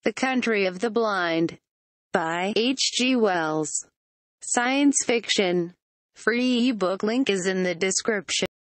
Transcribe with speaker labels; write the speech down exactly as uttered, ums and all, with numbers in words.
Speaker 1: The Country of the Blind by H G Wells. Science fiction. Free ebook link is in the description.